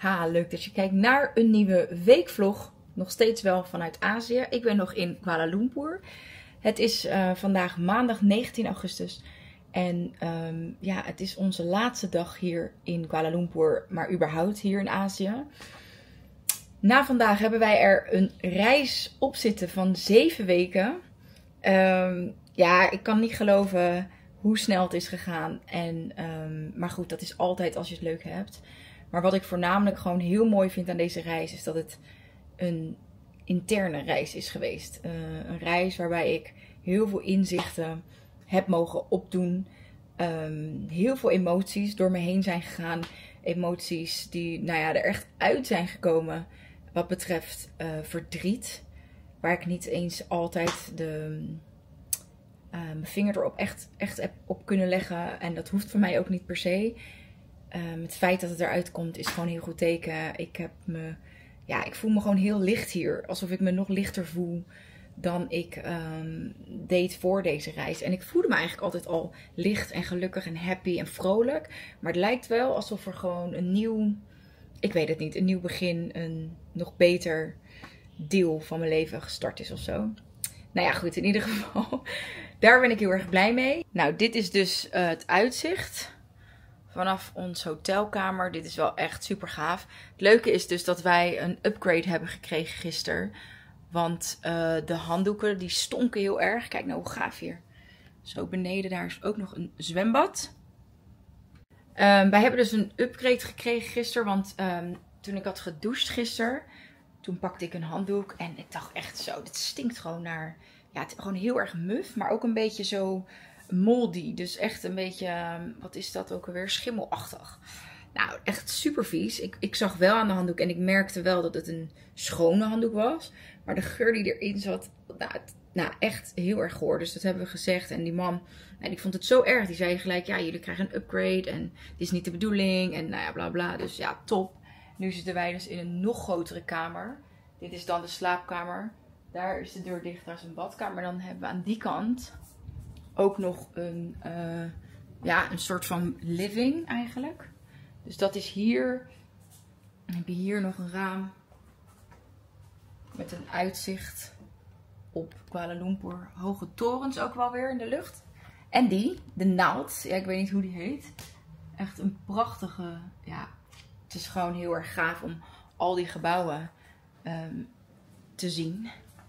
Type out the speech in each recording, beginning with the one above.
Ha, leuk dat je kijkt naar een nieuwe weekvlog. Nog steeds wel vanuit Azië. Ik ben nog in Kuala Lumpur. Het is vandaag maandag 19 augustus. En ja, het is onze laatste dag hier in Kuala Lumpur, maar überhaupt hier in Azië. Na vandaag hebben wij er een reis op zitten van 7 weken. Ja, ik kan niet geloven hoe snel het is gegaan. Maar goed, dat is altijd als je het leuk hebt. Maar wat ik voornamelijk gewoon heel mooi vind aan deze reis is dat het een interne reis is geweest. Een reis waarbij ik heel veel inzichten heb mogen opdoen. Heel veel emoties door me heen zijn gegaan. Emoties die er echt uit zijn gekomen wat betreft verdriet. Waar ik niet eens altijd mijn vinger erop echt heb op kunnen leggen. En dat hoeft voor mij ook niet per se. Het feit dat het eruit komt is gewoon een heel goed teken. Ik voel me gewoon heel licht hier. Alsof ik me nog lichter voel dan ik deed voor deze reis. En ik voelde me eigenlijk altijd al licht en gelukkig en happy en vrolijk. Maar het lijkt wel alsof er gewoon een nieuw begin, een nog beter deel van mijn leven gestart is of zo. Nou ja, goed, in ieder geval, daar ben ik heel erg blij mee. Nou, dit is dus het uitzicht vanaf ons hotelkamer. Dit is wel echt super gaaf. Het leuke is dus dat wij een upgrade hebben gekregen gisteren. Want de handdoeken die stonken heel erg. Kijk nou hoe gaaf hier. Zo beneden daar is ook nog een zwembad. Wij hebben dus een upgrade gekregen gisteren. Want toen ik had gedoucht gisteren, toen pakte ik een handdoek. En ik dacht echt zo, dit stinkt gewoon naar, ja, het, gewoon heel erg muf. Maar ook een beetje zo moldy. Dus echt een beetje, wat is dat ook alweer? Schimmelachtig. Nou, echt super vies. Ik zag wel aan de handdoek en ik merkte wel dat het een schone handdoek was. Maar de geur die erin zat, echt heel erg goor. Dus dat hebben we gezegd. En die man, die vond het zo erg. Die zei gelijk, ja, jullie krijgen een upgrade. En dit is niet de bedoeling. En nou ja, bla bla. Dus ja, top. Nu zitten wij dus in een nog grotere kamer. Dit is dan de slaapkamer. Daar is de deur dicht. Daar is een badkamer. Dan hebben we aan die kant ook nog een soort van living eigenlijk. Dus dat is hier. Dan heb je hier nog een raam. Met een uitzicht op Kuala Lumpur. Hoge torens ook wel weer in de lucht. En de naald. Ja, ik weet niet hoe die heet. Echt een prachtige. Ja, het is gewoon heel erg gaaf om al die gebouwen te zien.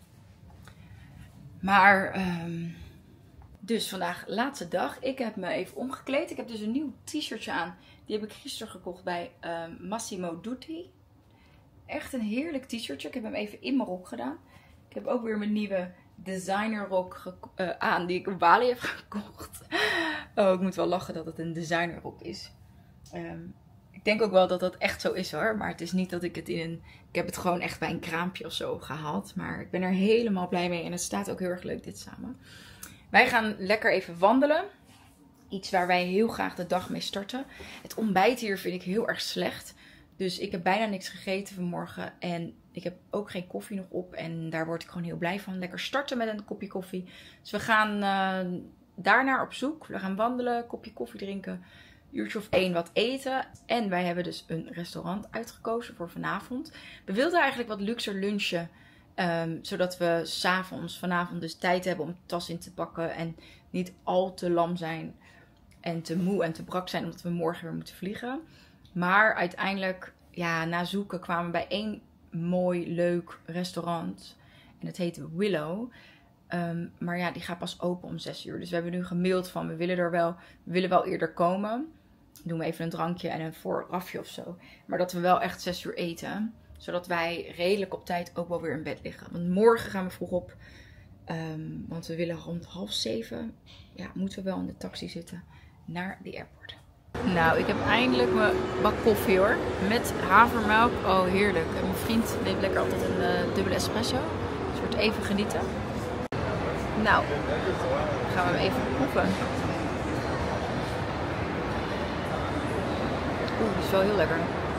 Maar dus vandaag laatste dag. Ik heb me even omgekleed. Ik heb dus een nieuw t-shirtje aan. Die heb ik gisteren gekocht bij Massimo Dutti. Echt een heerlijk t-shirtje. Ik heb hem even in mijn rok gedaan. Ik heb ook weer mijn nieuwe designerrok aan die ik op Bali heb gekocht. Oh, ik moet wel lachen dat het een designerrok is. Ik denk ook wel dat dat echt zo is hoor. Maar het is niet dat ik het ik heb het gewoon echt bij een kraampje of zo gehaald. Maar ik ben er helemaal blij mee. En het staat ook heel erg leuk dit samen. Wij gaan lekker even wandelen. Iets waar wij heel graag de dag mee starten. Het ontbijt hier vind ik heel erg slecht. Dus ik heb bijna niks gegeten vanmorgen. En ik heb ook geen koffie nog op. En daar word ik gewoon heel blij van. Lekker starten met een kopje koffie. Dus we gaan daarnaar op zoek. We gaan wandelen, kopje koffie drinken. Uurtje of 1 wat eten. En wij hebben dus een restaurant uitgekozen voor vanavond. We wilden eigenlijk wat luxer lunchen. Zodat we 's avonds vanavond dus tijd hebben om de tas in te pakken. En niet al te lam zijn. En te moe en te brak zijn omdat we morgen weer moeten vliegen. Maar uiteindelijk, ja, na zoeken kwamen we bij één mooi, leuk restaurant. En het heet Willow. Maar ja, die gaat pas open om 6 uur. Dus we hebben nu gemaild van we willen wel eerder komen. Doen we even een drankje en een voorafje of zo. Maar dat we wel echt 6 uur eten. Zodat wij redelijk op tijd ook wel weer in bed liggen. Want morgen gaan we vroeg op. Want we willen rond 6:30. Ja, moeten we wel in de taxi zitten naar de airport. Nou, ik heb eindelijk mijn bak koffie hoor. Met havermelk. Oh, heerlijk. En mijn vriend neemt lekker altijd een dubbele espresso. Dus wordt even genieten. Nou, gaan we hem even proeven. Oeh, die is wel heel lekker.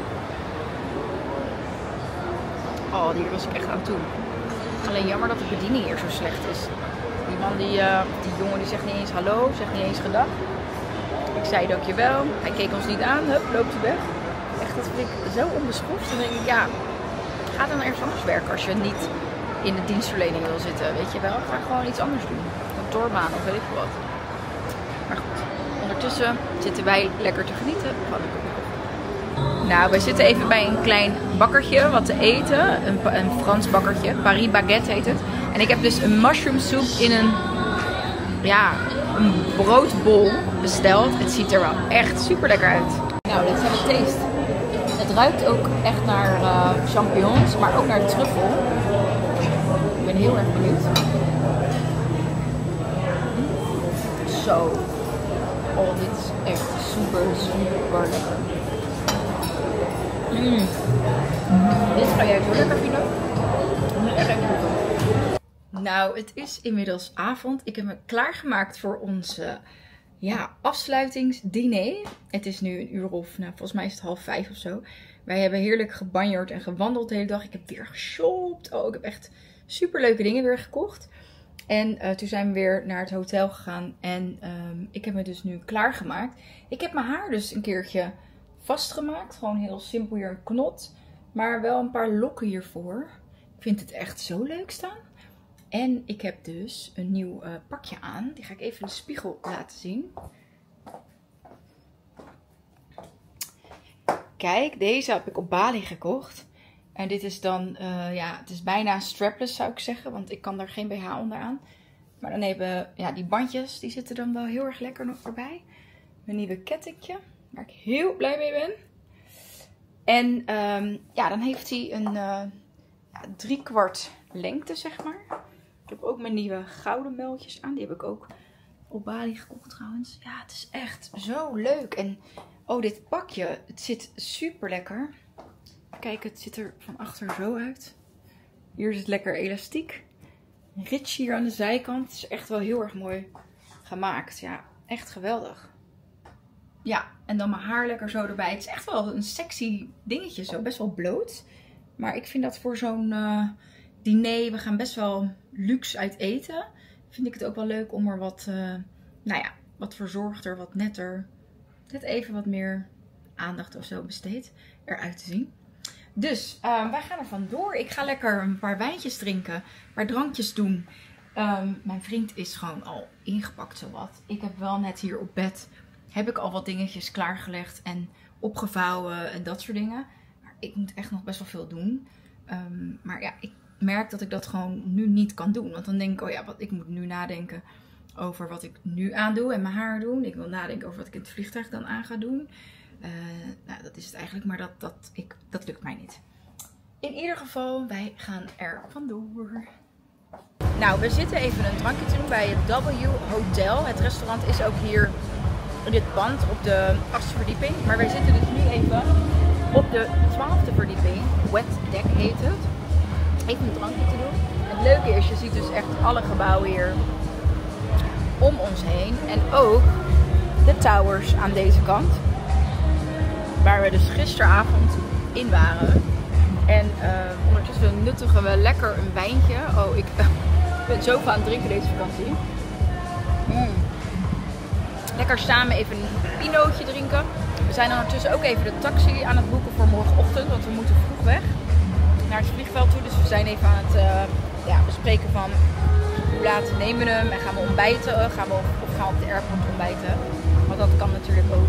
Oh, hier was ik echt aan toe. Alleen jammer dat de bediening hier zo slecht is. Die man, die jongen die zegt niet eens hallo, zegt niet eens gedag. Ik zei dankjewel. Hij keek ons niet aan. Hup, loopt hij weg. Echt echt, dat vind ik zo onbeschoft. Dan denk ik, ja, ga dan ergens anders werken als je niet in de dienstverlening wil zitten. Weet je wel, ga gewoon iets anders doen. Kantoorbaan of weet ik veel wat. Maar goed, ondertussen zitten wij lekker te genieten van de koffie. Nou, we zitten even bij een klein bakkertje wat te eten. Een Frans bakkertje. Paris Baguette heet het. En ik heb dus een mushroom soep in een broodbol besteld. Het ziet er wel echt super lekker uit. Nou, dit is een taste. Het ruikt ook echt naar champignons, maar ook naar truffel. Ik ben heel erg benieuwd. Zo. Oh, dit is echt super lekker. Dit ga jij zo lekker vinden. Nou, het is inmiddels avond. Ik heb me klaargemaakt voor onze afsluitingsdiner. Het is nu 1 uur of, volgens mij is het 4:30 of zo. Wij hebben heerlijk gebanjerd en gewandeld de hele dag. Ik heb weer geshopt. Oh, ik heb echt super leuke dingen weer gekocht. En toen zijn we weer naar het hotel gegaan. En ik heb me dus nu klaargemaakt. Ik heb mijn haar dus een keertje vastgemaakt. Gewoon heel simpel hier een knot. Maar wel een paar lokken hiervoor. Ik vind het echt zo leuk staan. En ik heb dus een nieuw pakje aan. Die ga ik even in de spiegel laten zien. Kijk, deze heb ik op Bali gekocht. En dit is dan, het is bijna strapless zou ik zeggen. Want ik kan daar geen BH onder aan. Maar dan hebben, die bandjes, die zitten dan wel heel erg lekker nog erbij. Mijn nieuwe kettingje, waar ik heel blij mee ben. En dan heeft hij een 3/4 lengte, zeg maar. Ik heb ook mijn nieuwe gouden muiltjes aan. Die heb ik ook op Bali gekocht trouwens. Ja, het is echt zo leuk. En dit pakje, het zit super lekker. Kijk, het ziet er van achter zo uit. Hier is het lekker elastiek. Rich hier aan de zijkant. Het is echt wel heel erg mooi gemaakt. Ja, echt geweldig. Ja, en dan mijn haar lekker zo erbij. Het is echt wel een sexy dingetje zo. Best wel bloot. Maar ik vind dat voor zo'n diner, we gaan best wel luxe uit eten. Vind ik het ook wel leuk om er wat verzorgder, wat netter, net even wat meer aandacht of zo besteed eruit te zien. Dus wij gaan er vandoor. Ik ga lekker een paar wijntjes drinken, een paar drankjes doen. Mijn vriend is gewoon al ingepakt zowat. Ik heb wel net hier op bed, heb ik al wat dingetjes klaargelegd en opgevouwen en dat soort dingen. Maar ik moet echt nog best wel veel doen. Maar ik merk dat ik dat gewoon nu niet kan doen. Want dan denk ik, ik moet nu nadenken over wat ik nu aandoe en mijn haar doen. Ik wil nadenken over wat ik in het vliegtuig dan aan ga doen. Dat is het eigenlijk, maar dat lukt mij niet. In ieder geval, wij gaan er vandoor. Nou, we zitten even een drankje te doen bij het W Hotel. Het restaurant is ook hier in dit pand op de 8e verdieping. Maar wij zitten dus nu even op de 12e verdieping. Wet Deck heet het. Even een drankje te doen. Het leuke is, je ziet dus echt alle gebouwen hier om ons heen. En ook de towers aan deze kant. Waar we dus gisteravond in waren. En ondertussen nuttigen we lekker een wijntje. Oh, ik ben zo van aan het drinken deze vakantie. Lekker samen even een pinootje drinken. We zijn ondertussen ook even de taxi aan het boeken voor morgenochtend. Want we moeten vroeg weg naar het vliegveld toe. Dus we zijn even aan het bespreken van hoe laat nemen we hem. En gaan we ontbijten? Gaan we op de airport ontbijten? Want dat kan natuurlijk ook.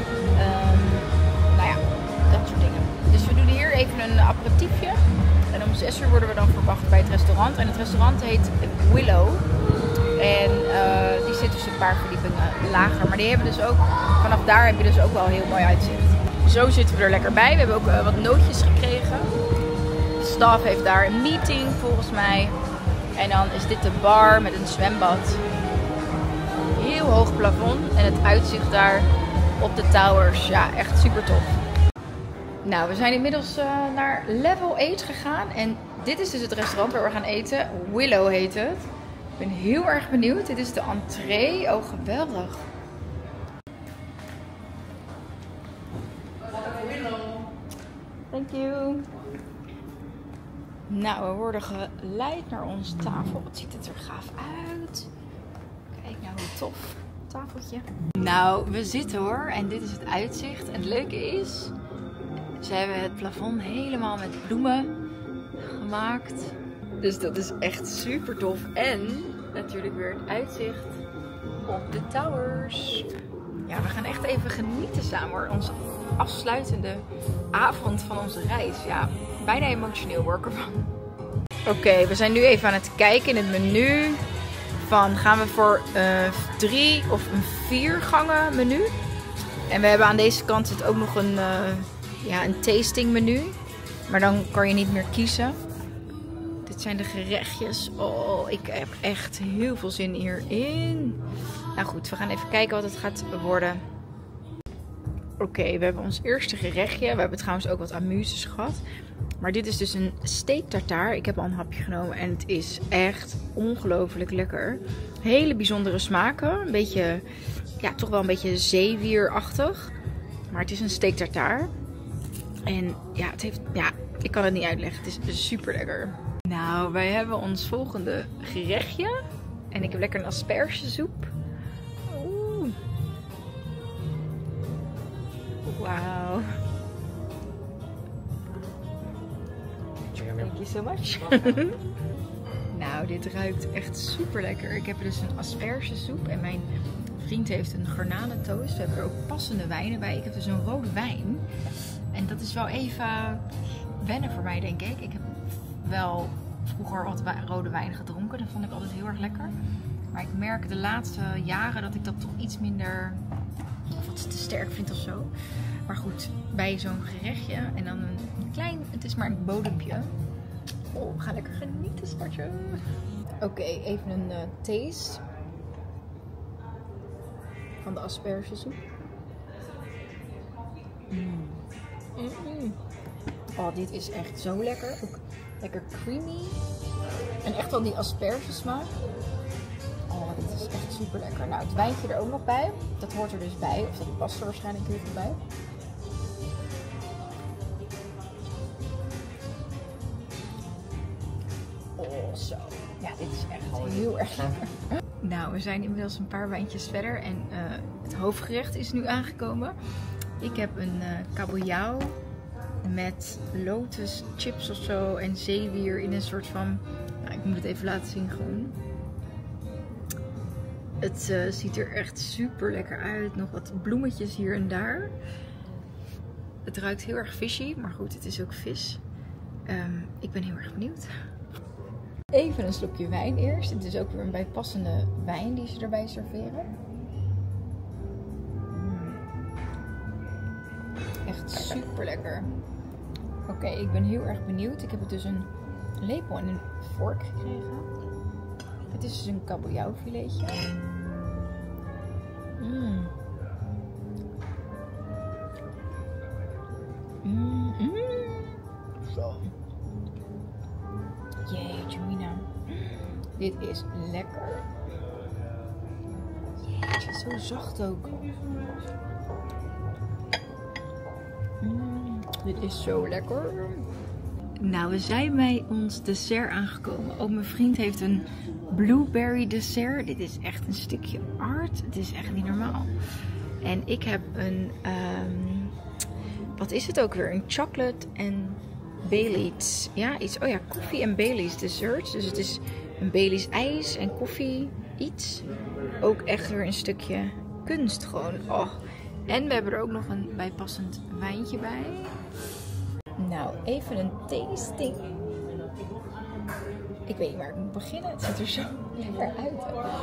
Dat soort dingen. Dus we doen hier even een aperitiefje. En om 6 uur worden we dan verwacht bij het restaurant. En het restaurant heet Willow. En die zit dus een paar verdiepingen lager. Maar die hebben dus ook, vanaf daar heb je dus ook wel heel mooi uitzicht. Zo zitten we er lekker bij. We hebben ook wat nootjes gekregen. De staf heeft daar een meeting volgens mij. En dan is dit de bar met een zwembad. Heel hoog plafond. En het uitzicht daar op de towers. Ja, echt super tof. Nou, we zijn inmiddels naar Level 8 gegaan. En dit is dus het restaurant waar we gaan eten. Willow heet het. Ik ben heel erg benieuwd. Dit is de entree. Oh, geweldig. Thank you. Nou, we worden geleid naar onze tafel. Wat ziet het er gaaf uit. Kijk nou hoe tof. Tafeltje. Nou, we zitten hoor. En dit is het uitzicht. En het leuke is, Ze hebben het plafond helemaal met bloemen gemaakt. Dus dat is echt super tof. En natuurlijk weer het uitzicht op de towers. Ja, we gaan echt even genieten samen hoor. Onze afsluitende avond van onze reis. Ja, bijna emotioneel word ik ervan. Oké, we zijn nu even aan het kijken in het menu. Gaan we voor 3 of een 4 gangen menu. En we hebben aan deze kant zit ook nog een tasting menu. Maar dan kan je niet meer kiezen. Dit zijn de gerechtjes. Oh, ik heb echt heel veel zin hierin. Nou goed, we gaan even kijken wat het gaat worden. Oké, we hebben ons eerste gerechtje. We hebben trouwens ook wat amuses gehad. Maar dit is dus een steak tartare. Ik heb al een hapje genomen en het is echt ongelooflijk lekker. Hele bijzondere smaken. Een beetje, ja, toch wel een beetje zeewierachtig. Maar het is een steak tartare. En ja, ik kan het niet uitleggen. Het is super lekker. Nou, wij hebben ons volgende gerechtje. En ik heb lekker een aspergesoep. Oeh. Wauw. Thank you so much. Nou, dit ruikt echt super lekker. Ik heb dus een aspergesoep en mijn vriend heeft een garnalentoast. We hebben er ook passende wijnen bij. Ik heb dus een rode wijn. En dat is wel even wennen voor mij, denk ik. Ik heb wel vroeger wat rode wijn gedronken. Dat vond ik altijd heel erg lekker. Maar ik merk de laatste jaren dat ik dat toch iets minder, of wat te sterk vind of zo. Maar goed, bij zo'n gerechtje en dan een klein, het is maar een bodempje. Oh, we gaan lekker genieten, schatje. Oké, even een taste van de aspergesoep. Oh, dit is echt zo lekker. Ook lekker creamy. En echt wel die aspergesmaak. Oh, dit is echt super lekker. Nou, het wijntje er ook nog bij. Dat hoort er dus bij. Of dat past er waarschijnlijk heel goed bij. Oh, zo. Ja, dit is echt heel erg lekker. Nou, we zijn inmiddels een paar wijntjes verder. En het hoofdgerecht is nu aangekomen. Ik heb een kabeljauw met lotuschips of zo en zeewier in een soort van, nou, ik moet het even laten zien gewoon. Het ziet er echt super lekker uit. Nog wat bloemetjes hier en daar. Het ruikt heel erg fishy, maar goed, het is ook vis. Ik ben heel erg benieuwd. Even een slokje wijn eerst. Het is ook weer een bijpassende wijn die ze erbij serveren. Echt super lekker. Oké, ik ben heel erg benieuwd. Ik heb het dus een lepel en een vork gekregen. Het is dus een kabeljauwfiletje. Zo. Jeetje mina. Dit is lekker. Jeetje, zo zacht ook. Dit is zo lekker. Nou, we zijn bij ons dessert aangekomen. Ook mijn vriend heeft een blueberry dessert. Dit is echt een stukje art. Het is echt niet normaal. En ik heb een, wat is het ook weer? Een chocolate en Baileys. Ja, iets. Oh ja, koffie en Baileys dessert. Dus het is een Baileys ijs en koffie iets. Ook echt weer een stukje kunst gewoon. Oh. En we hebben er ook nog een bijpassend wijntje bij. Nou, even een tasting. Ik weet niet waar ik moet beginnen. Het ziet er zo lekker uit.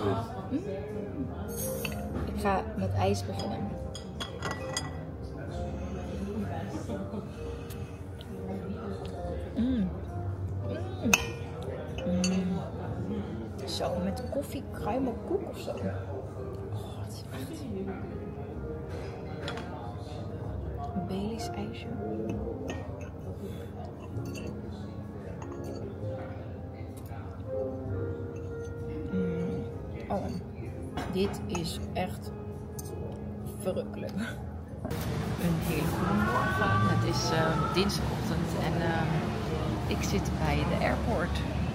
Ik ga met ijs beginnen. Zo, met koffie, kruimelkoek of zo. Oh, het is echt een Baileys ijsje. Oh, dit is echt verrukkelijk. Een hele goede morgen. Het is dinsdagochtend en ik zit bij de airport.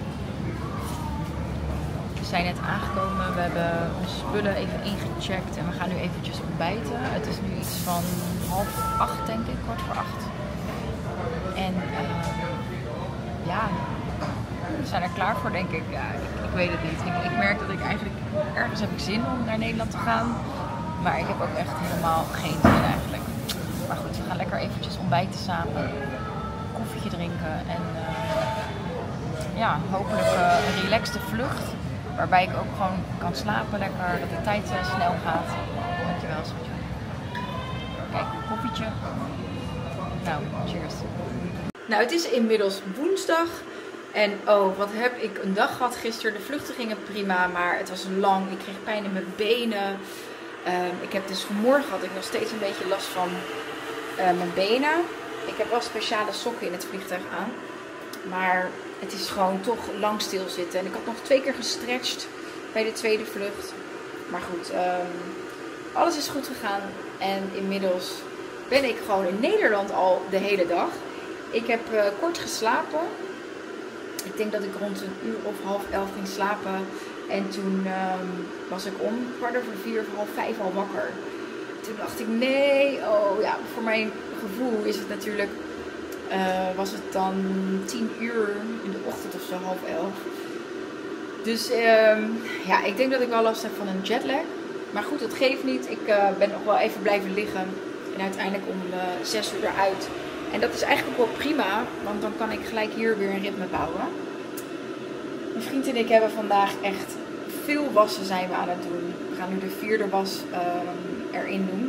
We zijn net aangekomen. We hebben onze spullen even ingecheckt en we gaan nu eventjes ontbijten. Het is nu iets van 7:30 denk ik, 7:45. vluchten zijn er klaar voor, denk ik. Ja, ik weet het niet. Ik merk dat ik eigenlijk ergens heb ik zin om naar Nederland te gaan. Maar ik heb ook echt helemaal geen zin eigenlijk. Maar goed, we gaan lekker eventjes ontbijten samen. Koffietje drinken en ja, hopelijk een relaxte vlucht. Waarbij ik ook gewoon kan slapen lekker, dat de tijd snel gaat. Dankjewel, schatje. Kijk, een koffietje. Nou, cheers. Nou, het is inmiddels woensdag. En oh, wat heb ik een dag gehad gisteren. De vluchten gingen prima, maar het was lang. Ik kreeg pijn in mijn benen. Ik heb dus vanmorgen had ik nog steeds een beetje last van mijn benen. Ik heb wel speciale sokken in het vliegtuig aan. Maar het is gewoon toch lang stilzitten. En ik had nog 2 keer gestretched bij de tweede vlucht. Maar goed, alles is goed gegaan. En inmiddels ben ik gewoon in Nederland al de hele dag. Ik heb kort geslapen. Ik denk dat ik rond 1:30 ging slapen. En toen was ik om 4:15 of 4:30 al wakker. Toen dacht ik, nee, oh ja, voor mijn gevoel is het natuurlijk, was het dan 10:00 in de ochtend of zo, 10:30. Dus ja, ik denk dat ik wel last heb van een jetlag. Maar goed, dat geeft niet. Ik ben nog wel even blijven liggen. En uiteindelijk om 6:00 eruit. En dat is eigenlijk ook wel prima, want dan kan ik gelijk hier weer een ritme bouwen. Mijn vriend en ik hebben vandaag echt veel wassen zijn we aan het doen. We gaan nu de 4e was erin doen.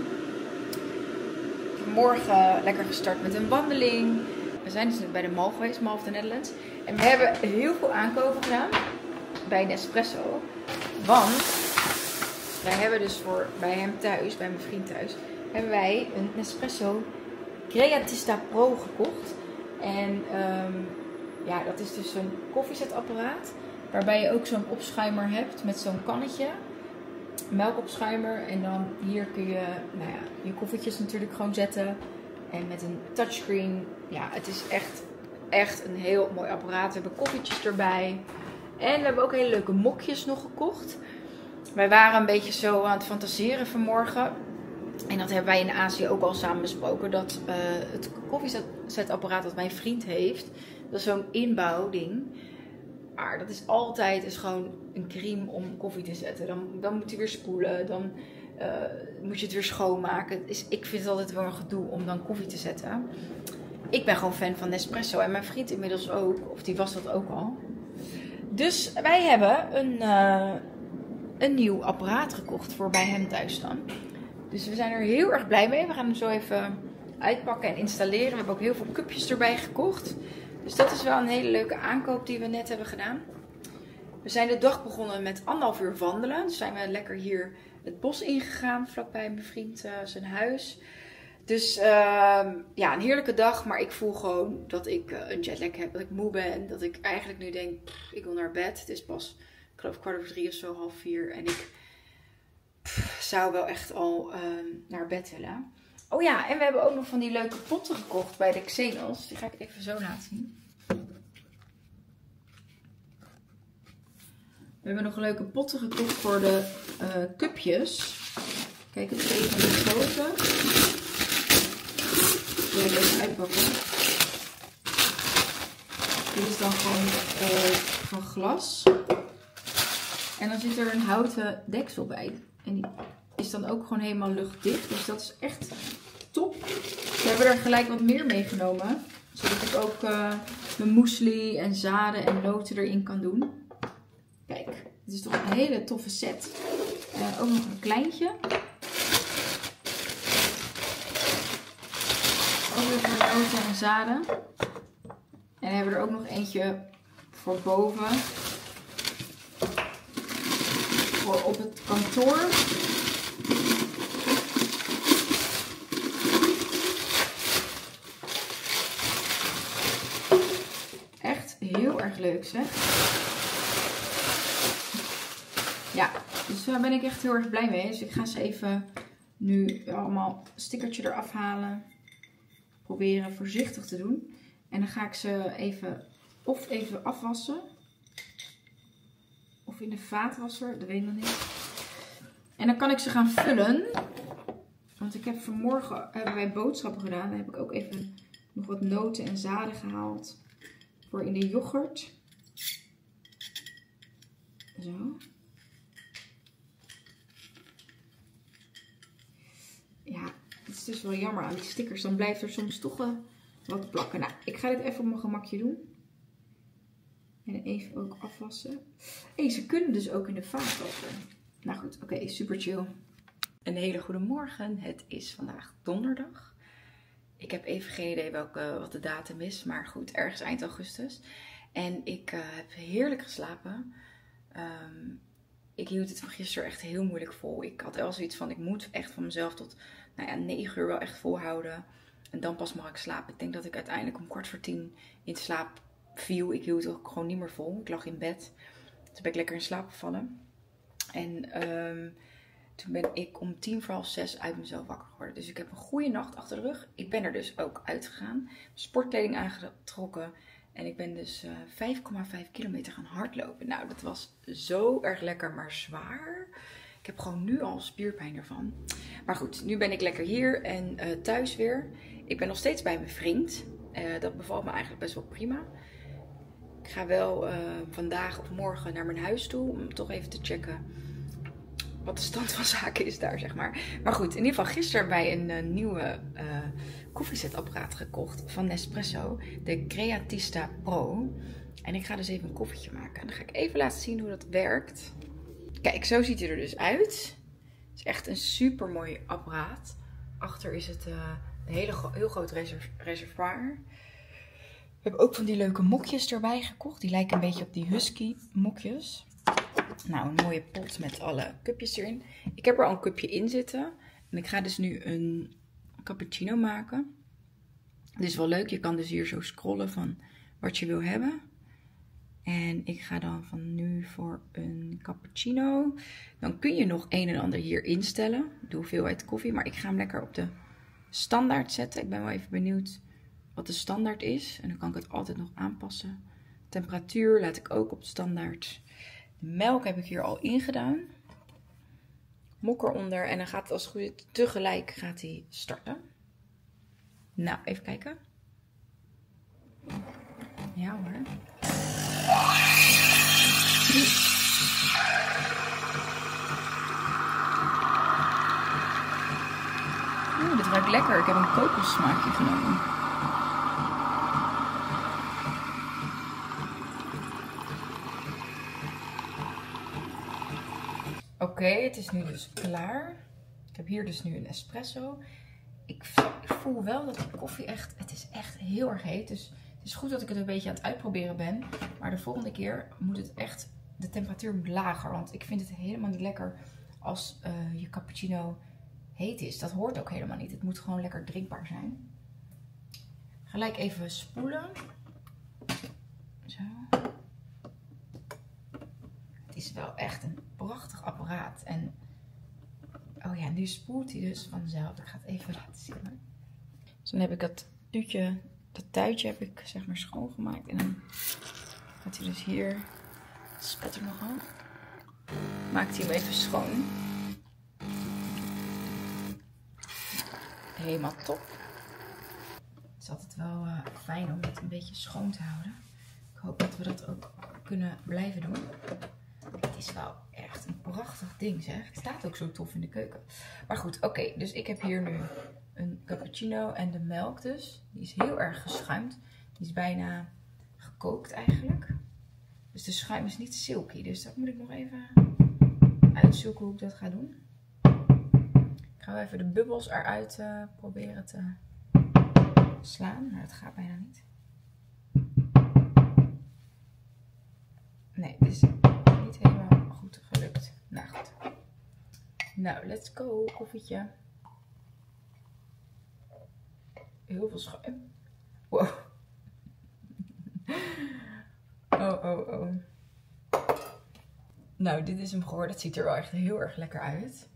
Vanmorgen lekker gestart met een wandeling. We zijn dus bij de Mall geweest, Mall of the Netherlands. En we hebben heel veel aankopen gedaan bij Nespresso. Want wij hebben dus bij hem thuis, bij mijn vriend thuis, hebben wij een Nespresso Creatista Pro gekocht. En ja, dat is dus zo'n koffiezetapparaat. Waarbij je ook zo'n opschuimer hebt met zo'n kannetje. Melkopschuimer. En dan hier kun je nou ja, je koffietjes natuurlijk gewoon zetten. En met een touchscreen. Ja, het is echt een heel mooi apparaat. We hebben koffietjes erbij. En we hebben ook hele leuke mokjes nog gekocht. Wij waren een beetje zo aan het fantaseren vanmorgen. En dat hebben wij in Azië ook al samen besproken. Dat het koffiezetapparaat dat mijn vriend heeft. Dat is zo'n inbouwding. Maar dat is gewoon een crime om koffie te zetten. Dan moet hij weer spoelen. Dan moet je het weer schoonmaken. Ik vind het altijd wel een gedoe om dan koffie te zetten. Ik ben gewoon fan van Nespresso. En mijn vriend inmiddels ook. Of die was dat ook al. Dus wij hebben een nieuw apparaat gekocht voor bij hem thuis dan. Dus we zijn er heel erg blij mee. We gaan hem zo even uitpakken en installeren. We hebben ook heel veel cupjes erbij gekocht. Dus dat is wel een hele leuke aankoop die we net hebben gedaan. We zijn de dag begonnen met 1,5 uur wandelen. Dus zijn we lekker hier het bos ingegaan. Vlakbij mijn vriend zijn huis. Dus ja, een heerlijke dag. Maar ik voel gewoon dat ik een jetlag heb. Dat ik moe ben. En dat ik eigenlijk nu denk, ik wil naar bed. Het is pas, ik geloof 3:15 of zo, 3:30. En ik zou wel echt al naar bed willen. Oh ja, en we hebben ook nog van die leuke potten gekocht bij de Xenos. Die ga ik even zo laten zien. We hebben nog leuke potten gekocht voor de cupjes. Kijk, het is even van de grote. Ik wil even uitpakken. Dit is dan gewoon van glas. En dan zit er een houten deksel bij. En die is dan ook gewoon helemaal luchtdicht. Dus dat is echt top. We hebben er gelijk wat meer meegenomen. Zodat ik ook mijn muesli en zaden en noten erin kan doen. Kijk, dit is toch een hele toffe set. Ook nog een kleintje. Ook weer voor noten en zaden. En dan hebben we er ook nog eentje voor boven. Voor op het kantoor. Echt heel erg leuk, zeg. Ja, dus daar ben ik echt heel erg blij mee. Dus ik ga ze even nu allemaal een stickertje eraf halen. Proberen voorzichtig te doen. En dan ga ik ze even afwassen. Of in de vaatwasser, dat weet ik nog niet. En dan kan ik ze gaan vullen. Want ik heb vanmorgen hebben wij boodschappen gedaan. Dan heb ik ook even nog wat noten en zaden gehaald. Voor in de yoghurt. Zo. Ja, het is dus wel jammer aan die stickers. Dan blijft er soms toch wat plakken. Nou, ik ga dit even op mijn gemakje doen. En even ook afwassen. Hey, ze kunnen dus ook in de vaatwasser. Nou goed, oké, super chill. Een hele goede morgen. Het is vandaag donderdag. Ik heb even geen idee wat de datum is. Maar goed, ergens eind augustus. En ik heb heerlijk geslapen. Ik hield het van gisteren echt heel moeilijk vol. Ik had wel zoiets van, ik moet echt van mezelf tot 9 uur wel echt volhouden. En dan pas mag ik slapen. Ik denk dat ik uiteindelijk om 9:15 in slaap viel. Ik hield het ook gewoon niet meer vol. Ik lag in bed. Toen ben ik lekker in slaap gevallen. En toen ben ik om 6:10 uit mezelf wakker geworden. Dus ik heb een goede nacht achter de rug. Ik ben er dus ook uitgegaan. Sportkleding aangetrokken. En ik ben dus 5,5 kilometer gaan hardlopen. Nou, dat was zo erg lekker, maar zwaar. Ik heb gewoon nu al spierpijn ervan. Maar goed, nu ben ik lekker hier en thuis weer. Ik ben nog steeds bij mijn vriend. Dat bevalt me eigenlijk best wel prima. Ik ga wel vandaag of morgen naar mijn huis toe. Om toch even te checken wat de stand van zaken is daar, zeg maar. Maar goed, in ieder geval gisteren bij een nieuwe koffiezetapparaat gekocht van Nespresso. De Creatista Pro. En ik ga dus even een koffietje maken. En dan ga ik even laten zien hoe dat werkt. Kijk, zo ziet hij er dus uit. Het is echt een super mooi apparaat. Achter is het een heel groot reservoir. We hebben ook van die leuke mokjes erbij gekocht. Die lijken een beetje op die Husky mokjes. Nou, een mooie pot met alle cupjes erin. Ik heb er al een cupje in zitten. En ik ga dus nu een cappuccino maken. Dit is wel leuk. Je kan dus hier zo scrollen van wat je wil hebben. En ik ga dan van nu voor een cappuccino. Dan kun je nog een en ander hier instellen. De hoeveelheid koffie. Maar ik ga hem lekker op de standaard zetten. Ik ben wel even benieuwd wat de standaard is. En dan kan ik het altijd nog aanpassen. Temperatuur laat ik ook op standaard. De melk heb ik hier al ingedaan. Mok eronder. En dan gaat het als het goed is tegelijk gaat hij starten. Nou, even kijken. Ja hoor. Oeh, dit ruikt lekker. Ik heb een kokossmaakje genomen. Oké, het is nu dus klaar. Ik heb hier dus nu een espresso. Ik voel wel dat de koffie echt, het is echt heel erg heet. Dus het is goed dat ik het een beetje aan het uitproberen ben. Maar de volgende keer moet het echt, de temperatuur moet lager. Want ik vind het helemaal niet lekker als je cappuccino heet is. Dat hoort ook helemaal niet. Het moet gewoon lekker drinkbaar zijn. Gelijk even spoelen. Zo. Het is wel echt een prachtig apparaat. En oh ja, nu spoelt hij dus vanzelf. Ik ga het even laten zien. Dus dan heb ik dat tuitje heb ik zeg maar schoongemaakt. En dan gaat hij dus hier, het spat er nogal, maakt hij hem even schoon. Helemaal top. Het is altijd wel fijn om het een beetje schoon te houden. Ik hoop dat we dat ook kunnen blijven doen. Het is wel echt een prachtig ding, zeg. Het staat ook zo tof in de keuken. Maar goed, oké. Dus ik heb hier nu een cappuccino en de melk dus. Die is heel erg geschuimd. Die is bijna gekookt eigenlijk. Dus de schuim is niet silky. Dus dat moet ik nog even uitzoeken hoe ik dat ga doen. Ik ga even de bubbels eruit proberen te slaan. Maar dat gaat bijna niet. Nee, dit is niet helemaal goed gelukt. Nou goed. Nou, let's go. Koffietje. Heel veel schuim. Wow. Oh. Nou, dit is hem geworden. Het ziet er wel echt heel erg lekker uit.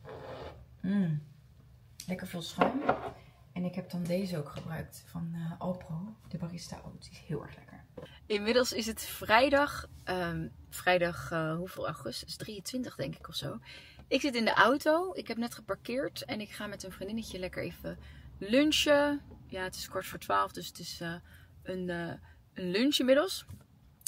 Lekker veel schuim. En ik heb dan deze ook gebruikt van Alpro. De Barista Oat. Die is heel erg lekker. Inmiddels is het vrijdag. Hoeveel augustus? 23 denk ik of zo. Ik zit in de auto. Ik heb net geparkeerd. En ik ga met een vriendinnetje lekker even lunchen. Ja, het is 11:15. Dus het is een lunch inmiddels.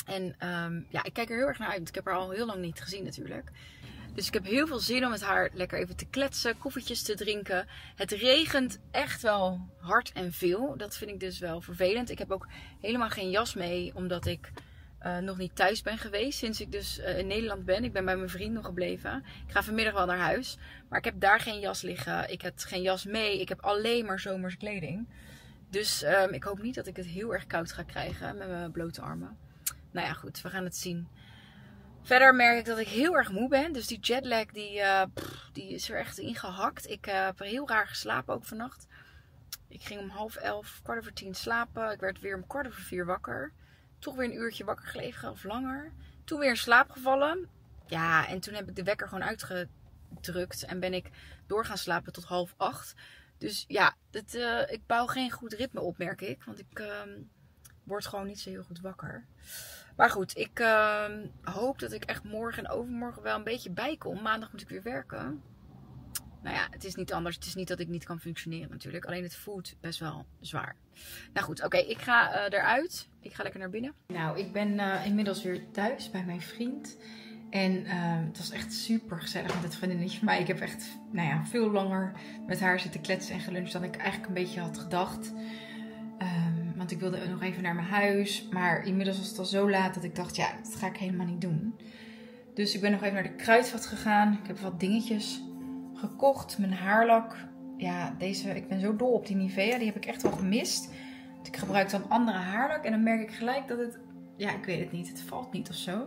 En ja, ik kijk er heel erg naar uit. Ik heb haar al heel lang niet gezien natuurlijk. Dus ik heb heel veel zin om met haar lekker even te kletsen, koffietjes te drinken. Het regent echt wel hard en veel. Dat vind ik dus wel vervelend. Ik heb ook helemaal geen jas mee, omdat ik nog niet thuis ben geweest sinds ik dus in Nederland ben. Ik ben bij mijn vriend nog gebleven. Ik ga vanmiddag wel naar huis. Maar ik heb daar geen jas liggen. Ik heb geen jas mee. Ik heb alleen maar zomerse kleding. Dus ik hoop niet dat ik het heel erg koud ga krijgen met mijn blote armen. Nou ja, goed. We gaan het zien. Verder merk ik dat ik heel erg moe ben. Dus die jetlag die is er echt in gehakt. Ik heb heel raar geslapen ook vannacht. Ik ging om 10:30, 9:45 slapen. Ik werd weer om 3:15 wakker. Toch weer een uurtje wakker gelegen of langer. Toen weer in slaap gevallen. Ja, en toen heb ik de wekker gewoon uitgedrukt. En ben ik door gaan slapen tot 7:30. Dus ja, ik bouw geen goed ritme op, merk ik. Want ik word gewoon niet zo heel goed wakker. Maar goed, ik hoop dat ik echt morgen en overmorgen wel een beetje bijkom. Maandag moet ik weer werken. Nou ja, het is niet anders. Het is niet dat ik niet kan functioneren natuurlijk. Alleen het voelt best wel zwaar. Nou goed, oké, ik ga eruit. Ik ga lekker naar binnen. Nou, ik ben inmiddels weer thuis bij mijn vriend. En het was echt super gezellig met het vriendinnetje van mij. Ik heb echt veel langer met haar zitten kletsen en geluncht dan ik eigenlijk een beetje had gedacht. Want ik wilde nog even naar mijn huis. Maar inmiddels was het al zo laat dat ik dacht, ja, dat ga ik helemaal niet doen. Dus ik ben nog even naar de Kruidvat gegaan. Ik heb wat dingetjes gekocht. Mijn haarlak. Ja, ik ben zo dol op die Nivea. Die heb ik echt wel gemist. Dus ik gebruik dan andere haarlak. En dan merk ik gelijk dat het, ja, ik weet het niet. Het valt niet of zo.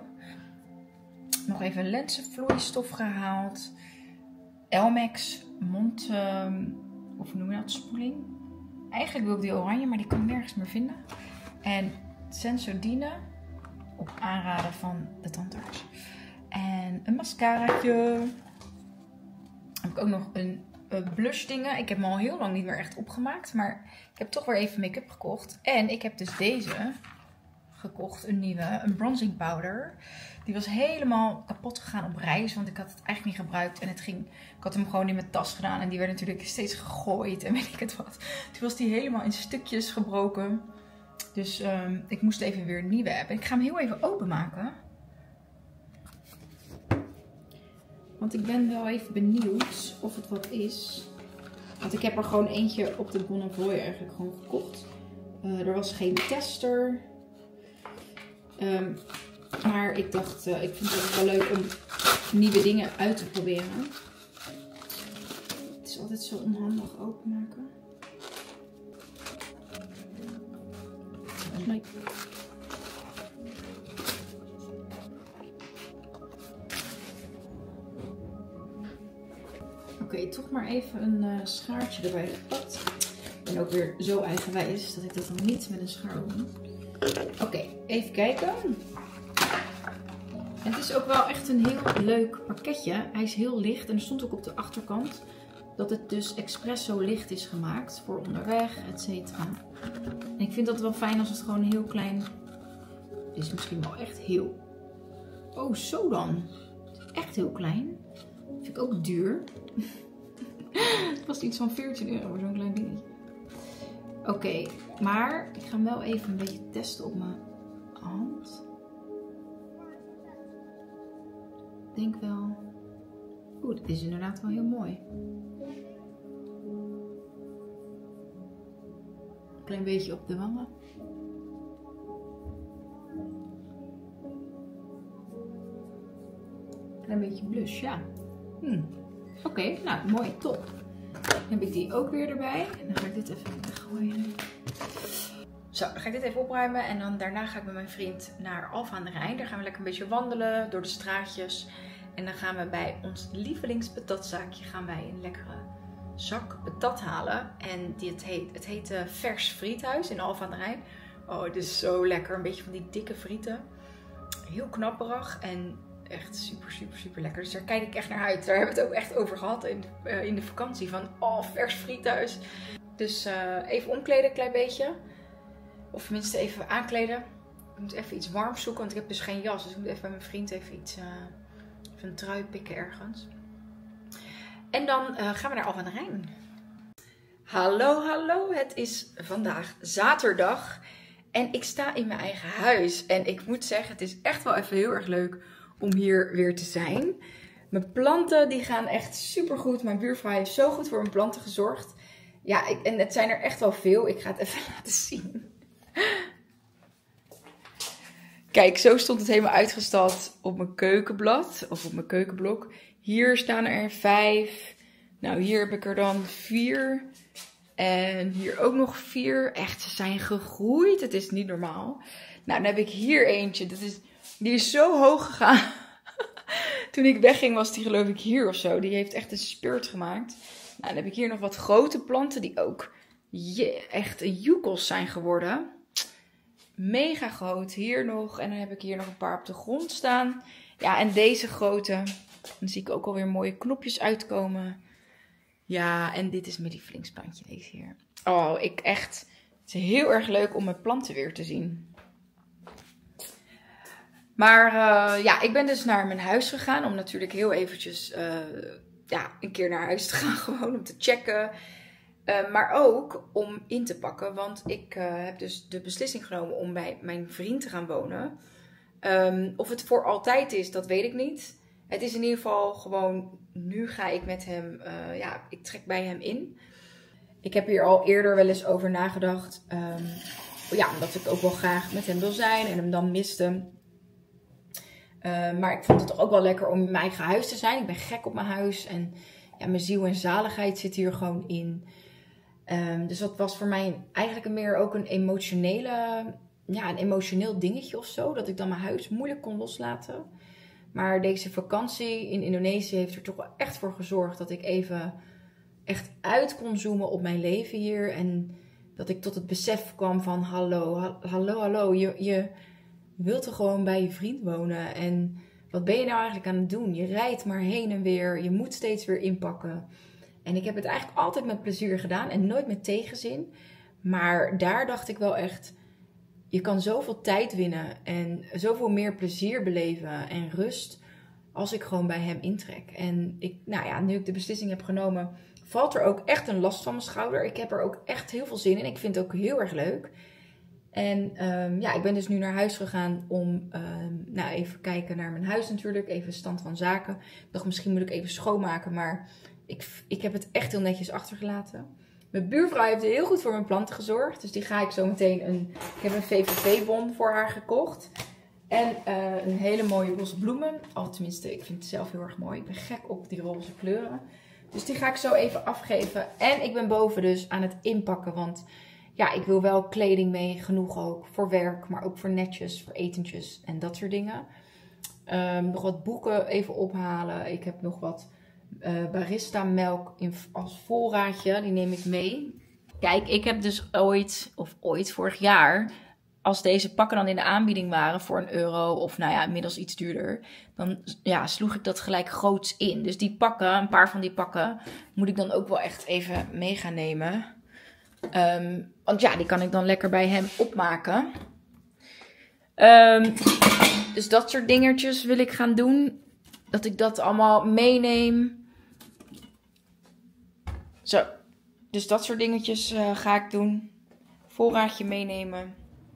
Nog even een lenzenvloeistof gehaald. Elmex mond, of hoe noem je dat, spoeling. Eigenlijk wil ik die oranje, maar die kan ik nergens meer vinden. En Sensodyne, op aanraden van de tandarts. En een mascaraatje. Heb ik ook nog een blush dingen. Ik heb me al heel lang niet meer echt opgemaakt. Maar ik heb toch weer even make-up gekocht. En ik heb dus deze gekocht, een nieuwe, een bronzing powder. Die was helemaal kapot gegaan op reis, want ik had het eigenlijk niet gebruikt. En ik had hem gewoon in mijn tas gedaan en die werd natuurlijk steeds gegooid en weet ik het wat. Toen was die helemaal in stukjes gebroken. Dus ik moest even weer een nieuwe hebben. Ik ga hem heel even openmaken. Want ik ben wel even benieuwd of het wat is. Want ik heb er gewoon eentje op de Bonnevoy eigenlijk gewoon gekocht. Er was geen tester. Maar ik dacht, ik vind het wel leuk om nieuwe dingen uit te proberen. Het is altijd zo onhandig openmaken. Oké, toch maar even een schaartje erbij gepakt. Ik ben ook weer zo eigenwijs dat ik dat dan niet met een schaar doe. Oké, even kijken. Het is ook wel echt een heel leuk pakketje. Hij is heel licht en er stond ook op de achterkant dat het dus expres zo licht is gemaakt voor onderweg, etc. En ik vind dat wel fijn als het gewoon heel klein is. Misschien wel echt heel... Oh, zo dan. Echt heel klein. Vind ik ook duur. Het was iets van 14 euro voor zo'n klein dingetje. Oké, maar ik ga hem wel even een beetje testen op mijn hand. Ik denk wel... Oeh, dit is inderdaad wel heel mooi. Een klein beetje op de wangen. Klein beetje blush, ja. Oké, nou mooi, top. Dan heb ik die ook weer erbij. En dan ga ik dit even weggooien. Zo, dan ga ik dit even opruimen. En dan daarna ga ik met mijn vriend naar Alphen aan de Rijn. Daar gaan we lekker een beetje wandelen door de straatjes. En dan gaan we bij ons lievelingspatatzaakje een lekkere zak patat halen. En het heet Vers Friethuis in Alphen aan de Rijn. Oh, het is zo lekker. Een beetje van die dikke frieten. Heel knapperig en echt super, super, super lekker. Dus daar kijk ik echt naar uit. Daar hebben we het ook echt over gehad in de vakantie. Van, oh, vers friethuis. Dus even omkleden, een klein beetje. Of tenminste even aankleden. Ik moet even iets warms zoeken, want ik heb dus geen jas. Dus ik moet even bij mijn vriend even een trui pikken ergens. En dan gaan we naar Alphen aan de Rijn. Hallo, hallo. Het is vandaag zaterdag. En ik sta in mijn eigen huis. En ik moet zeggen, het is echt wel even heel erg leuk om hier weer te zijn. Mijn planten die gaan echt super goed. Mijn buurvrouw heeft zo goed voor mijn planten gezorgd. Ja, en het zijn er echt wel veel. Ik ga het even laten zien. Kijk, zo stond het helemaal uitgestald op mijn keukenblad. Of op mijn keukenblok. Hier staan er 5. Nou, hier heb ik er dan 4. En hier ook nog 4. Echt, ze zijn gegroeid. Het is niet normaal. Nou, dan heb ik hier eentje. Die is zo hoog gegaan. Toen ik wegging was die geloof ik hier of zo. Die heeft echt een spurt gemaakt. Nou, dan heb ik hier nog wat grote planten die ook echt joekels zijn geworden. Mega groot. Hier nog. En dan heb ik hier nog een paar op de grond staan. Ja, en deze grote. Dan zie ik ook alweer mooie knopjes uitkomen. Ja, en dit is mijn lievelingsplantje, deze hier. Oh, het is heel erg leuk om mijn planten weer te zien. Maar ja, ik ben dus naar mijn huis gegaan om natuurlijk heel eventjes een keer naar huis te gaan. Gewoon om te checken. Maar ook om in te pakken. Want ik heb dus de beslissing genomen om bij mijn vriend te gaan wonen. Of het voor altijd is, dat weet ik niet. Het is in ieder geval gewoon, nu ga ik met hem, ik trek bij hem in. Ik heb hier al eerder wel eens over nagedacht. Omdat ik ook wel graag met hem wil zijn en hem dan miste. Maar ik vond het toch ook wel lekker om in mijn eigen huis te zijn. Ik ben gek op mijn huis en ja, mijn ziel en zaligheid zit hier gewoon in. Dus dat was voor mij eigenlijk meer ook een emotioneel dingetje of zo. Dat ik dan mijn huis moeilijk kon loslaten. Maar deze vakantie in Indonesië heeft er toch wel echt voor gezorgd dat ik even echt uit kon zoomen op mijn leven hier. En dat ik tot het besef kwam van hallo. Je wilt er gewoon bij je vriend wonen. En wat ben je nou eigenlijk aan het doen? Je rijdt maar heen en weer. Je moet steeds weer inpakken. En ik heb het eigenlijk altijd met plezier gedaan en nooit met tegenzin. Maar daar dacht ik wel echt, je kan zoveel tijd winnen en zoveel meer plezier beleven en rust als ik gewoon bij hem intrek. En nu ik de beslissing heb genomen, valt er ook echt een last van mijn schouder. Ik heb er ook echt heel veel zin in. Ik vind het ook heel erg leuk. En ik ben dus nu naar huis gegaan om even kijken naar mijn huis natuurlijk. Even stand van zaken. Ik dacht, misschien moet ik even schoonmaken, maar ik heb het echt heel netjes achtergelaten. Mijn buurvrouw heeft heel goed voor mijn planten gezorgd. Dus die ga ik zo meteen ik heb een VVV-bon voor haar gekocht. En een hele mooie roze bloemen. Tenminste, ik vind het zelf heel erg mooi. Ik ben gek op die roze kleuren. Dus die ga ik zo even afgeven. En ik ben boven dus aan het inpakken. Want ja, ik wil wel kleding mee. Genoeg ook voor werk. Maar ook voor netjes, voor etentjes en dat soort dingen. Nog wat boeken even ophalen. Ik heb nog wat barista melk als voorraadje. Die neem ik mee. Kijk, ik heb dus ooit vorig jaar, als deze pakken dan in de aanbieding waren voor €1 of inmiddels iets duurder, dan sloeg ik dat gelijk groots in. Dus die pakken, een paar van die pakken, moet ik dan ook wel echt even mee gaan nemen. Want ja, die kan ik dan lekker bij hem opmaken. Dus dat soort dingetjes wil ik gaan doen. Dat ik dat allemaal meeneem. Zo. Dus dat soort dingetjes ga ik doen. Voorraadje meenemen.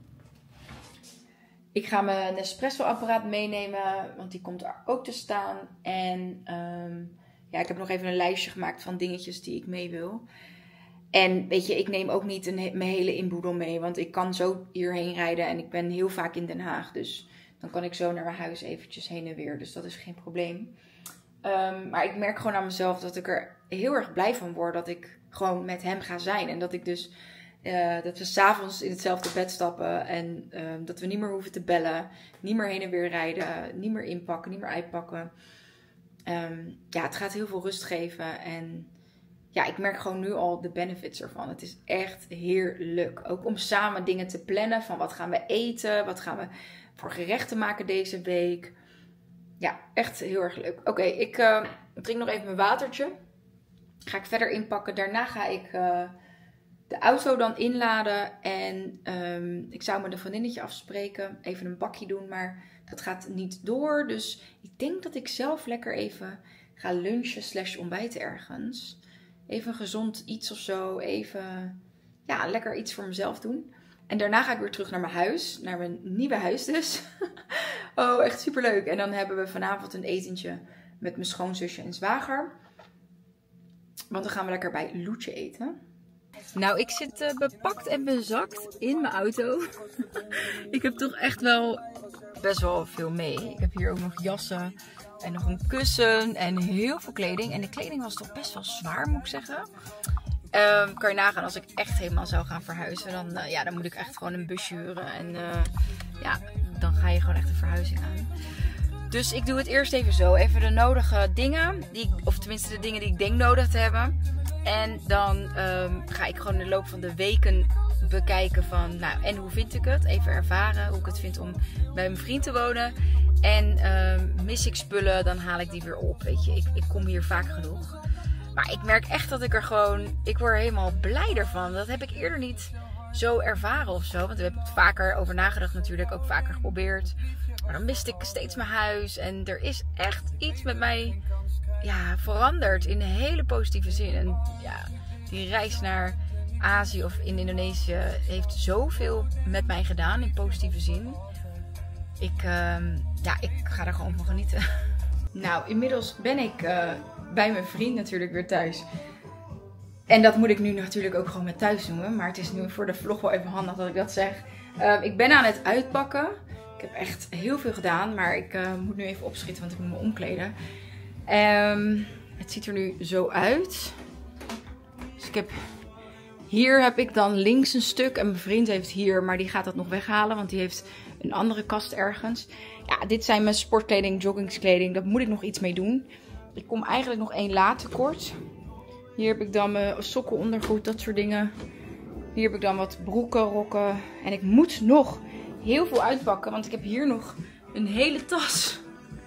Ik ga mijn Nespresso apparaat meenemen. Want die komt er ook te staan. En ik heb nog even een lijstje gemaakt van dingetjes die ik mee wil. En weet je, ik neem ook niet mijn hele inboedel mee. Want ik kan zo hierheen rijden. En ik ben heel vaak in Den Haag. Dus dan kan ik zo naar mijn huis eventjes heen en weer. Dus dat is geen probleem. Maar ik merk gewoon aan mezelf dat ik er heel erg blij van word. Dat ik gewoon met hem ga zijn. En dat ik dus dat we 's avonds in hetzelfde bed stappen. En dat we niet meer hoeven te bellen. Niet meer heen en weer rijden. Niet meer inpakken. Niet meer uitpakken. Het gaat heel veel rust geven. En ja, ik merk gewoon nu al de benefits ervan. Het is echt heerlijk. Ook om samen dingen te plannen. Van wat gaan we eten? Wat gaan we voor gerechten maken deze week? Ja, echt heel erg leuk. Oké, ik drink nog even mijn watertje. Ga ik verder inpakken. Daarna ga ik de auto dan inladen. En ik zou met een vriendinnetje afspreken. Even een bakje doen, maar dat gaat niet door. Dus ik denk dat ik zelf lekker even ga lunchen / ontbijten ergens. Even gezond iets of zo. Even lekker iets voor mezelf doen. En daarna ga ik weer terug naar mijn huis. Naar mijn nieuwe huis dus. Oh, echt superleuk. En dan hebben we vanavond een etentje met mijn schoonzusje en zwager. Want dan gaan we lekker bij Loetje eten. Nou, ik zit bepakt en bezakt in mijn auto. Ik heb toch echt wel best wel veel mee. Ik heb hier ook nog jassen en nog een kussen en heel veel kleding. En de kleding was toch best wel zwaar, moet ik zeggen. Kan je nagaan, als ik echt helemaal zou gaan verhuizen, dan moet ik echt gewoon een busje huren. En dan ga je gewoon echt een verhuizing aan. Dus ik doe het eerst even zo. Even de nodige dingen, of tenminste de dingen die ik denk nodig te hebben. En dan ga ik gewoon in de loop van de weken bekijken van, nou, en hoe vind ik het? Even ervaren hoe ik het vind om bij mijn vriend te wonen. En mis ik spullen, dan haal ik die weer op, weet je. Ik kom hier vaak genoeg. Maar ik merk echt dat ik word er helemaal blij ervan. Dat heb ik eerder niet zo ervaren of zo. Want we hebben het vaker over nagedacht natuurlijk, ook vaker geprobeerd. Maar dan miste ik steeds mijn huis. En er is echt iets met mij veranderd in een hele positieve zin. En ja, die reis naar Azië of in Indonesië heeft zoveel met mij gedaan in positieve zin. Ik ga er gewoon van genieten. Nou, inmiddels ben ik bij mijn vriend natuurlijk weer thuis. En dat moet ik nu natuurlijk ook gewoon met thuis noemen. Maar het is nu voor de vlog wel even handig dat ik dat zeg. Ik ben aan het uitpakken. Ik heb echt heel veel gedaan. Maar ik moet nu even opschieten, want ik moet me omkleden. Het ziet er nu zo uit. Dus hier heb ik dan links een stuk. En mijn vriend heeft hier, maar die gaat dat nog weghalen. Want die heeft een andere kast ergens. Ja, dit zijn mijn sportkleding, joggingskleding. Daar moet ik nog iets mee doen. Ik kom eigenlijk nog 1 la tekort. Hier heb ik dan mijn sokken, ondergoed, dat soort dingen. Hier heb ik dan wat broeken, rokken. En ik moet nog heel veel uitpakken. Want ik heb hier nog een hele tas.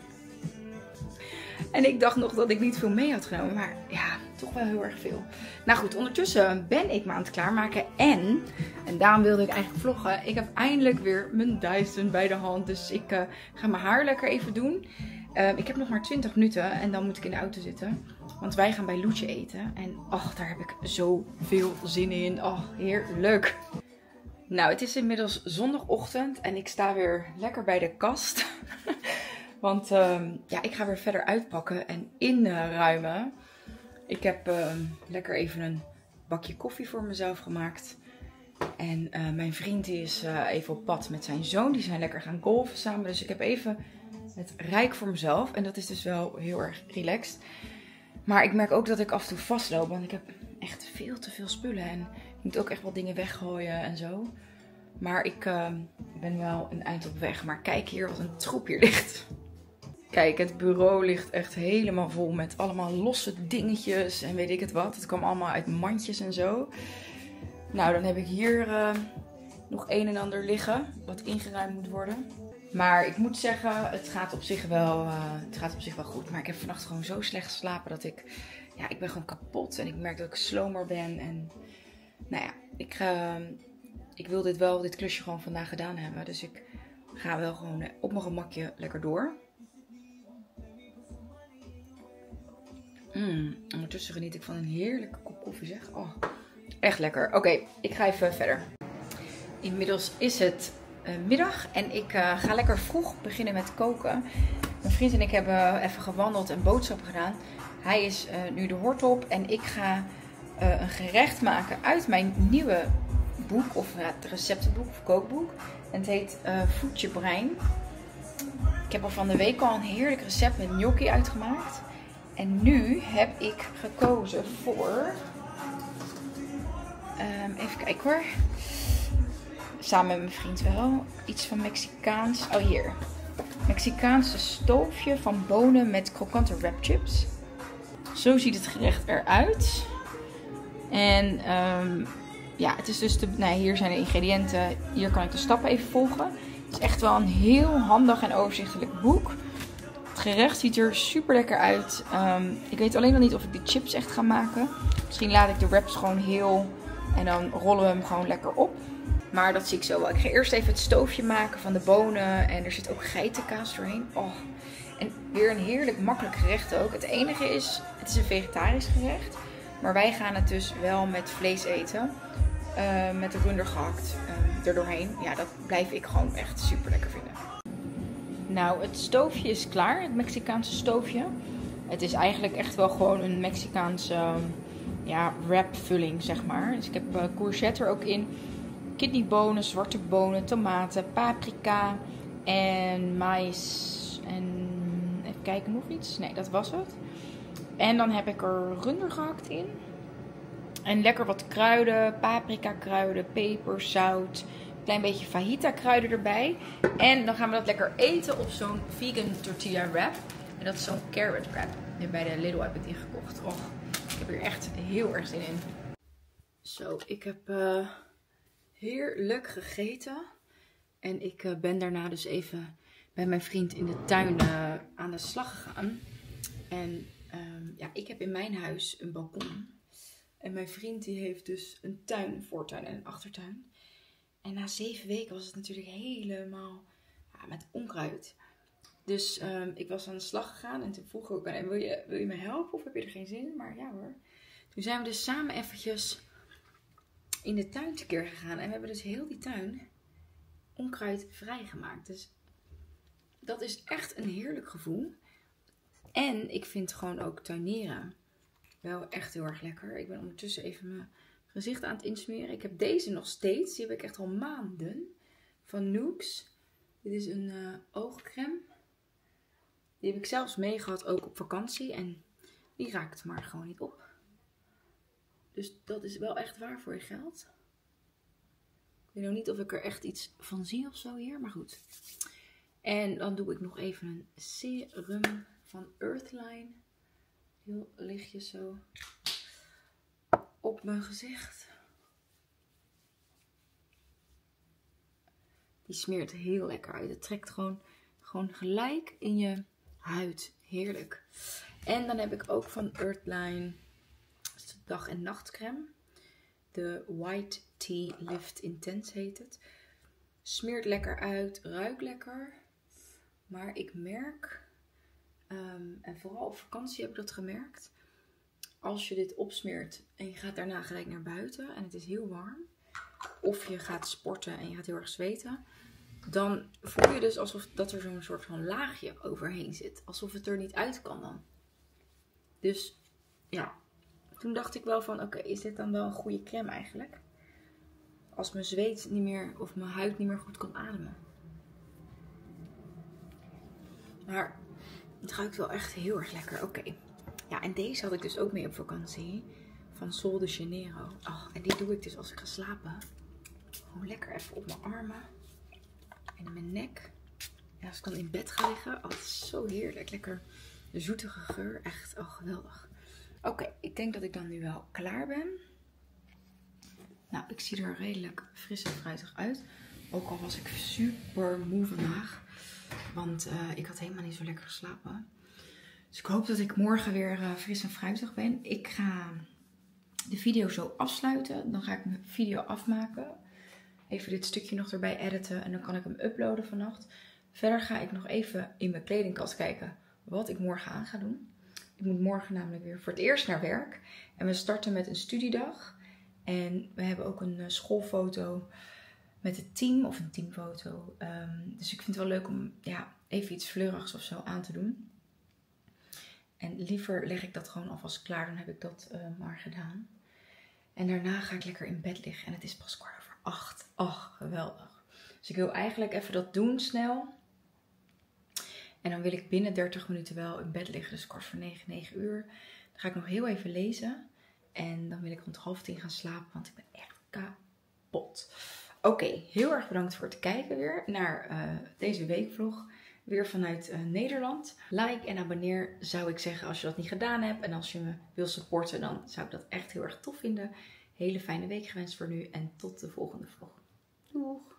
En ik dacht nog dat ik niet veel mee had genomen. Maar ja, toch wel heel erg veel. Nou goed, ondertussen ben ik me aan het klaarmaken. En daarom wilde ik eigenlijk vloggen. Ik heb eindelijk weer mijn Dyson bij de hand. Dus ik ga mijn haar lekker even doen. Ik heb nog maar 20 minuten en dan moet ik in de auto zitten. Want wij gaan bij Loetje eten. En daar heb ik zoveel zin in. Heerlijk. Nou, het is inmiddels zondagochtend en ik sta weer lekker bij de kast. Want ik ga weer verder uitpakken en inruimen. Ik heb lekker even een bakje koffie voor mezelf gemaakt. En mijn vriend is even op pad met zijn zoon. Die zijn lekker gaan golfen samen. Dus ik heb even het rijk voor mezelf. En dat is dus wel heel erg relaxed. Maar ik merk ook dat ik af en toe vastloop. Want ik heb echt veel te veel spullen. En ik moet ook echt wat dingen weggooien en zo. Maar ik ben wel een eind op weg. Maar kijk hier wat een troep hier ligt. Kijk, het bureau ligt echt helemaal vol met allemaal losse dingetjes en weet ik het wat. Het kwam allemaal uit mandjes en zo. Nou, dan heb ik hier nog een en ander liggen wat ingeruimd moet worden. Maar ik moet zeggen, het gaat op zich wel goed. Maar ik heb vannacht gewoon zo slecht geslapen dat ik ben gewoon kapot. En ik merk dat ik slomer ben. En nou ja, ik wil dit klusje gewoon vandaag gedaan hebben. Dus ik ga wel gewoon op mijn gemakje lekker door. Ondertussen geniet ik van een heerlijke kop koffie, zeg. Echt lekker. Oké, ik ga even verder. Inmiddels is het middag en ik ga lekker vroeg beginnen met koken. Mijn vriend en ik hebben even gewandeld en boodschappen gedaan. Hij is nu de hort op en ik ga een gerecht maken uit mijn nieuwe boek, of het receptenboek of kookboek. En het heet Voedje Brein. Ik heb al van de week al een heerlijk recept met gnocchi uitgemaakt. En nu heb ik gekozen voor, even kijken hoor, samen met mijn vriend wel, iets van Mexicaans, hier, Mexicaanse stoofje van bonen met krokante wrapchips. Zo ziet het gerecht eruit. En het is dus, hier zijn de ingrediënten, hier kan ik de stappen even volgen. Het is echt wel een heel handig en overzichtelijk boek. Het gerecht ziet er super lekker uit. Ik weet alleen nog niet of ik de chips echt ga maken. Misschien laat ik de wraps gewoon heel en dan rollen we hem gewoon lekker op. Maar dat zie ik zo wel. Ik ga eerst even het stoofje maken van de bonen. En er zit ook geitenkaas doorheen. En weer een heerlijk makkelijk gerecht ook. Het enige is, het is een vegetarisch gerecht. Maar wij gaan het dus wel met vlees eten. met de runder gehakt erdoorheen. Ja, dat blijf ik gewoon echt super lekker vinden. Nou, het stoofje is klaar. Het Mexicaanse stoofje. Het is eigenlijk echt wel gewoon een Mexicaanse wrapvulling, zeg maar. Dus ik heb courgette er ook in. Kidneybonen, zwarte bonen, tomaten, paprika en maïs. En even kijken, nog iets? Nee, dat was het. En dan heb ik er runder gehakt in. En lekker wat kruiden, paprika kruiden, peper, zout. Een klein beetje fajita kruiden erbij. En dan gaan we dat lekker eten op zo'n vegan tortilla wrap. En dat is zo'n carrot wrap. En bij de Lidl heb ik die gekocht. Och, ik heb hier echt heel erg zin in. Zo, ik heb heerlijk gegeten. En ik ben daarna dus even bij mijn vriend in de tuin aan de slag gegaan. En ik heb in mijn huis een balkon. En mijn vriend die heeft dus een tuin, een voortuin en een achtertuin. En na 7 weken was het natuurlijk helemaal met onkruid. Dus ik was aan de slag gegaan en toen vroeg ik ook aan hem, wil je me helpen of heb je er geen zin in? Maar ja hoor. Toen zijn we dus samen eventjes in de tuin tekeer gegaan. En we hebben dus heel die tuin onkruid vrijgemaakt. Dus dat is echt een heerlijk gevoel. En ik vind gewoon ook tuinieren wel echt heel erg lekker. Ik ben ondertussen even mijn gezicht aan het insmeren. Ik heb deze nog steeds. Die heb ik echt al maanden. Van Nooks. Dit is een oogcreme. Die heb ik zelfs meegehad ook op vakantie. En die raakt maar gewoon niet op. Dus dat is wel echt waar voor je geld. Ik weet nog niet of ik er echt iets van zie of zo hier. Maar goed. En dan doe ik nog even een serum van Earthline. Heel lichtjes zo op mijn gezicht. Die smeert heel lekker uit. Het trekt gewoon gelijk in je huid. Heerlijk. En dan heb ik ook van Earthline de dag- en nachtcreme. De White Tea Lift Intense heet het. Smeert lekker uit. Ruikt lekker. Maar ik merk, en vooral op vakantie heb ik dat gemerkt. Als je dit opsmeert en je gaat daarna gelijk naar buiten en het is heel warm. Of je gaat sporten en je gaat heel erg zweten. Dan voel je dus alsof dat er zo'n soort van laagje overheen zit. Alsof het er niet uit kan dan. Dus ja, toen dacht ik wel van oké, is dit dan wel een goede crème eigenlijk? Als mijn zweet niet meer, of mijn huid niet meer goed kan ademen. Maar het ruikt wel echt heel erg lekker. Oké. Ja, en deze had ik dus ook mee op vakantie. Van Sol de Janeiro. Oh, en die doe ik dus als ik ga slapen. Gewoon lekker even op mijn armen. En in mijn nek. En als ik dan in bed ga liggen. Oh, het is zo heerlijk. Lekker de zoetige geur. Echt, oh, geweldig. Oké, ik denk dat ik dan nu wel klaar ben. Nou, ik zie er redelijk fris en fruitig uit. Ook al was ik super moe vandaag. Want ik had helemaal niet zo lekker geslapen. Dus ik hoop dat ik morgen weer fris en fruitig ben. Ik ga de video zo afsluiten. Dan ga ik mijn video afmaken. Even dit stukje nog erbij editen. En dan kan ik hem uploaden vannacht. Verder ga ik nog even in mijn kledingkast kijken wat ik morgen aan ga doen. Ik moet morgen namelijk weer voor het eerst naar werk. En we starten met een studiedag. En we hebben ook een schoolfoto met het team. Of een teamfoto. Dus ik vind het wel leuk om even iets fleurigs of zo aan te doen. En liever leg ik dat gewoon alvast klaar. Dan heb ik dat maar gedaan. En daarna ga ik lekker in bed liggen. En het is pas 7:15. Ach, geweldig. Dus ik wil eigenlijk even dat doen snel. En dan wil ik binnen 30 minuten wel in bed liggen. Dus 8:45, 9 uur. Dan ga ik nog heel even lezen. En dan wil ik rond 9:30 gaan slapen. Want ik ben echt kapot. Oké, heel erg bedankt voor het kijken weer naar deze weekvlog. Weer vanuit Nederland. Like en abonneer zou ik zeggen als je dat niet gedaan hebt. En als je me wil supporten, dan zou ik dat echt heel erg tof vinden. Hele fijne week gewenst voor nu en tot de volgende vlog. Doeg!